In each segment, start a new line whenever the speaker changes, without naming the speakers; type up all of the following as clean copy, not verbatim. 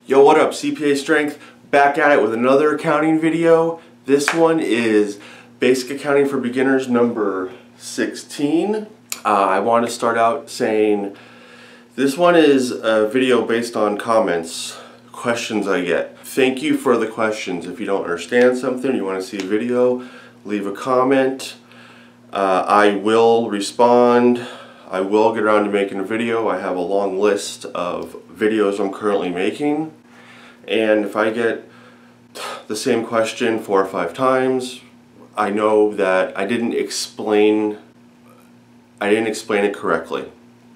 Yo, what up, CPA Strength? Back at it with another accounting video. This one is Basic Accounting for Beginners number 16. I want to start out saying this one is a video based on comments, questions I get. Thank you for the questions. If you don't understand something, you want to see a video, leave a comment. I will respond. I will get around to making a video. I have a long list of videos I'm currently making, and if I get the same question 4 or 5 times, I know that I didn't explain it correctly.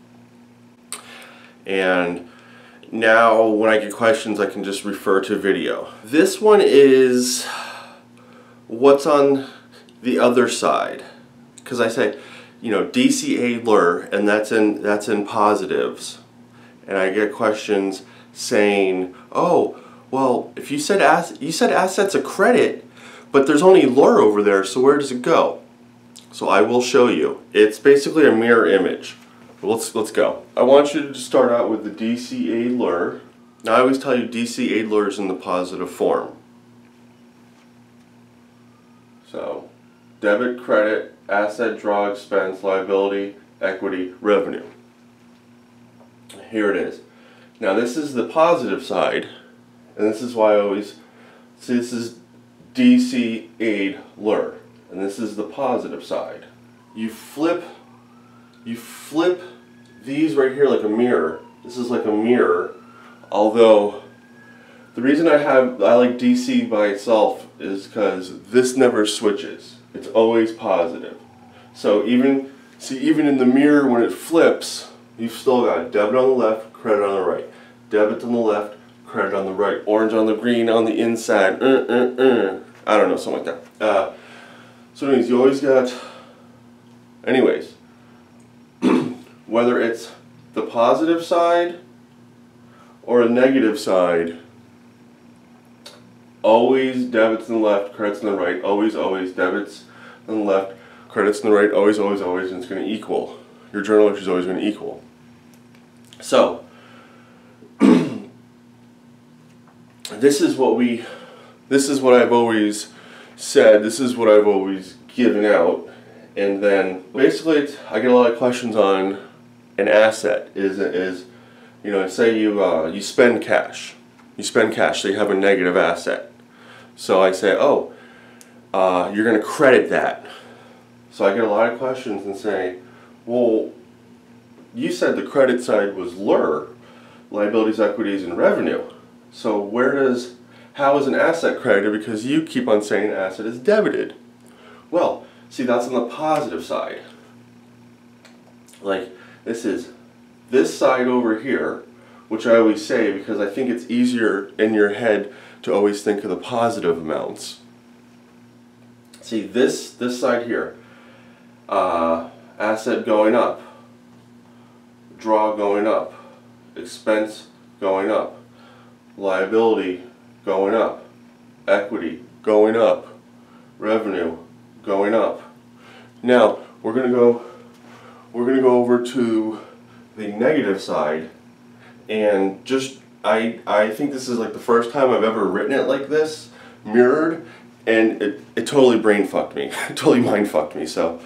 And now when I get questions, I can just refer to video. This one is what's on the other side, because I say, you know, DCA LUR, and that's in positives, and I get questions saying, oh, well, if you said assets a credit, but there's only LUR over there, so where does it go? So I will show you. It's basically a mirror image. Let's go. I want you to start out with the DCA LUR. Now I always tell you DCA LUR is in the positive form. So debit, credit, asset, draw, expense, liability, equity, revenue. Here it is. Now this is the positive side, and this is why I always see this is DCA LUR, and this is the positive side. You flip these right here like a mirror. This is like a mirror, although the reason I like DC by itself is because this never switches. It's always positive. So even in the mirror when it flips, you've still got debit on the left, credit on the right. Debit on the left, credit on the right. Orange on the green on the inside. I don't know, something like that. So anyways, you always got, anyways, whether it's the positive side or a negative side, always debits on the left, credits on the right, always debits on the left, credits on the right, always, and it's going to equal. Your journal entry is always going to equal. So, this is what I've always said, this is what I've always given out, and then basically I get a lot of questions on an asset. Is you know, say you spend cash. You spend cash, so you have a negative asset. So I say, oh, you're going to credit that. So I get a lot of questions and say, well, you said the credit side was LUR, liabilities, equities, and revenue. So how is an asset credited, because you keep on saying asset is debited? Well, see, that's on the positive side. Like, this is this side over here, which I always say because I think it's easier in your head to always think of the positive amounts. See, this side here, asset going up, draw going up, expense going up, liability going up, equity going up, revenue going up. Now we're gonna go over to the negative side, and just I think this is like the first time I've ever written it like this, mirrored, and it totally brain fucked me, totally mind fucked me. So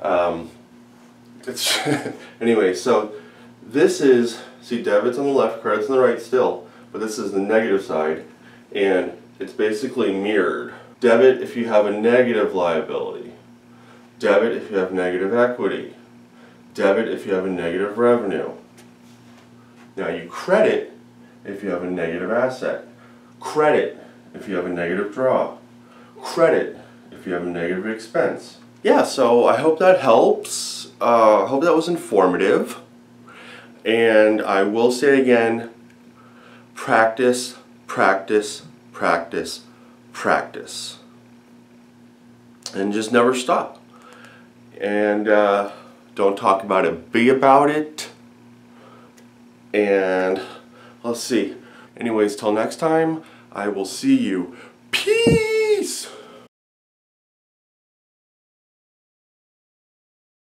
it's anyway. So this is, see, debits on the left, credits on the right still, but this is the negative side, and it's basically mirrored. Debit if you have a negative liability, debit if you have negative equity, debit if you have a negative revenue. Now you credit if you have a negative asset, credit if you have a negative draw, credit if you have a negative expense. Yeah, so I hope that helps. I hope that was informative. And I will say again, practice, practice, practice, practice. And just never stop. And don't talk about it, be about it. And let's see. Anyways, till next time, I will see you. Peace!